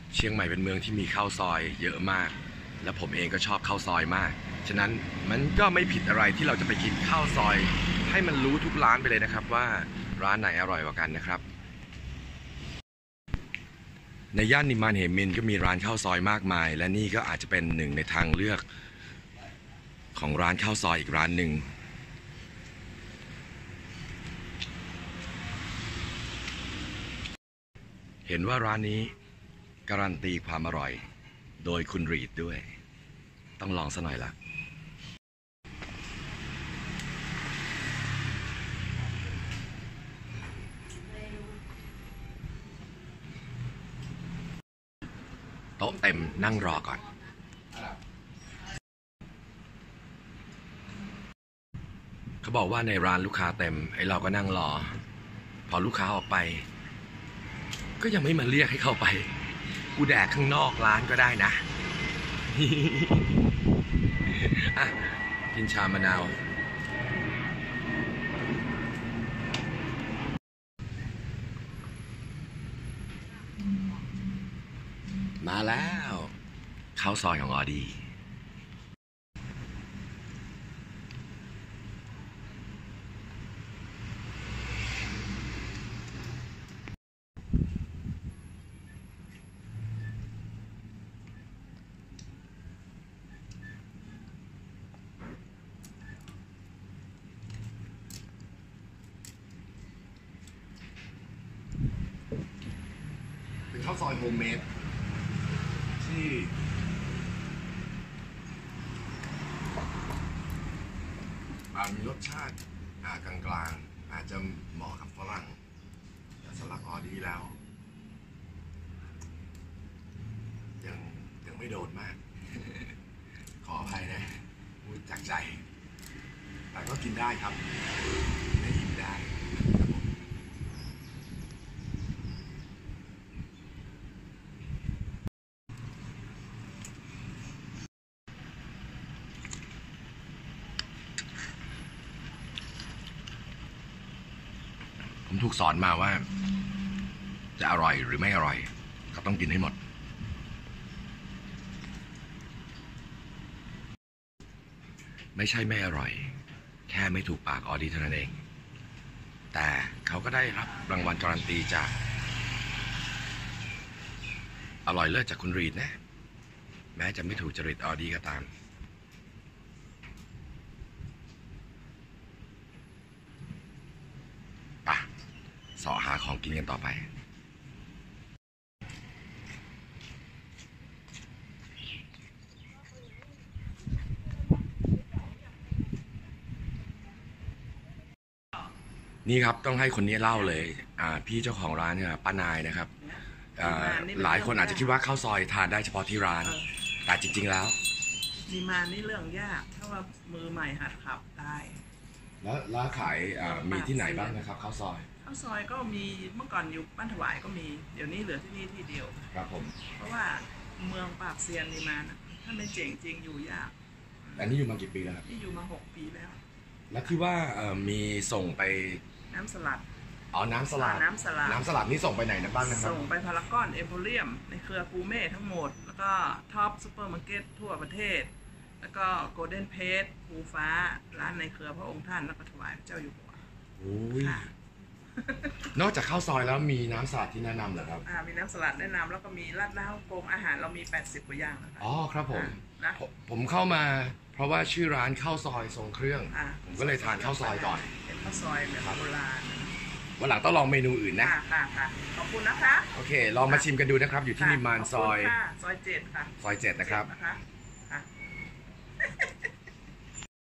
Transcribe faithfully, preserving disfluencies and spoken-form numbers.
เชียงใหม่เป็นเมืองที่มีข้าวซอยเยอะมากและผมเองก็ชอบข้าวซอยมากฉะนั้นมันก็ไม่ผิดอะไรที่เราจะไปกินข้าวซอยให้มันรู้ทุกร้านไปเลยนะครับว่าร้านไหนอร่อยกว่ากันนะครับในย่านนิมานเหมินก็มีร้านข้าวซอยมากมายและนี่ก็อาจจะเป็นหนึ่งในทางเลือกของร้านข้าวซอยอีกร้านหนึ่งเห็นว่าร้านนี้การันตีความอร่อยโดยคุณรีดด้วยต้องลองซะหน่อยละโต๊ะเต็มนั่งรอก่อนเขาบอกว่าในร้านลูกค้าเต็มไอ้เราก็นั่งรอพอลูกค้าออกไปก็ยังไม่มาเรียกให้เข้าไปกูแดกข้างนอกร้านก็ได้นะ อ่ะกินชามะนาวมาแล้วข้าวซอยของออดีเป็นข้าวซอยโฮมเมดที่มีรสชาติกลางๆอาจจะเหมาะกับฝรั่งแต่สำหรับออดีแล้วยังยังไม่โดนมาก ขออภัยนะพูดจากใจแต่ก็กินได้ครับไม่อิ่มได้ผมถูกสอนมาว่าจะอร่อยหรือไม่อร่อยก็ต้องกินให้หมดไม่ใช่ไม่อร่อยแค่ไม่ถูกปากออดีเท่านั้นเองแต่เขาก็ได้รับรางวัลการันตีจากอร่อยเลิศจากคุณรีดนะแม้จะไม่ถูกจริตออดีก็ตามป่ะเสาะหาของกินกันต่อไปนี่ครับต้องให้คนนี้เล่าเลยอ่าพี่เจ้าของร้านเนี่ยป้านายนะครับหลายคนอาจจะคิดว่าข้าวซอยทานได้เฉพาะที่ร้านแต่จริงๆแล้วดีมานี่เรื่องยากถ้าว่ามือใหม่หัดขับได้แล้วร้านขายมีที่ไหนบ้างนะครับข้าวซอยข้าวซอยก็มีเมื่อก่อนอยู่บ้านถวายก็มีเดี๋ยวนี้เหลือที่นี่ที่เดียวครับผมเพราะว่าเมืองปากเซียนดีมานะถ้าไม่เจ๋งจริงอยู่ยากอันนี้อยู่มากี่ปีแล้วครับที่อยู่มาหกปีแล้วแล้วที่ว่ามีส่งไปน้ำสลัดอ๋อน้ำสลัดน้ำสลัดน้ำสลัดนี่ส่งไปไหนนะบ้างนะครับส่งไปพารากอนเอ็มโพเรียมในเครือกูเม่ทั้งหมดแล้วก็ท็อปซูเปอร์มาร์เก็ตทั่วประเทศแล้วก็โกลเด้นเพจภูฟ้าร้านในเครือพระองค์ท่านแล้วก็ถวายพระเจ้าอยู่หัวโอ้ยนอกจากข้าวซอยแล้วมีน้ำสลัดที่แนะนำเหรอครับอ่ามีน้ำสลัดแนะนำแล้วก็มีราดหน้าฮ่องกงอาหารเรามีแปดสิบกว่าอย่างนะคะอ๋อครับผมนะผมเข้ามาเพราะว่าชื่อร้านข้าวซอยทรงเครื่องผมก็เลยทานข้าวซอยก่อนเป็นข้าวซอยแบบโบราณวันหลังต้องลองเมนูอื่นนะค่ะค่ะขอบคุณนะคะโอเคลองมาชิมกันดูนะครับอยู่ที่นิมมานซอยซอยเจ็ดค่ะซอยเจ็ดนะครับ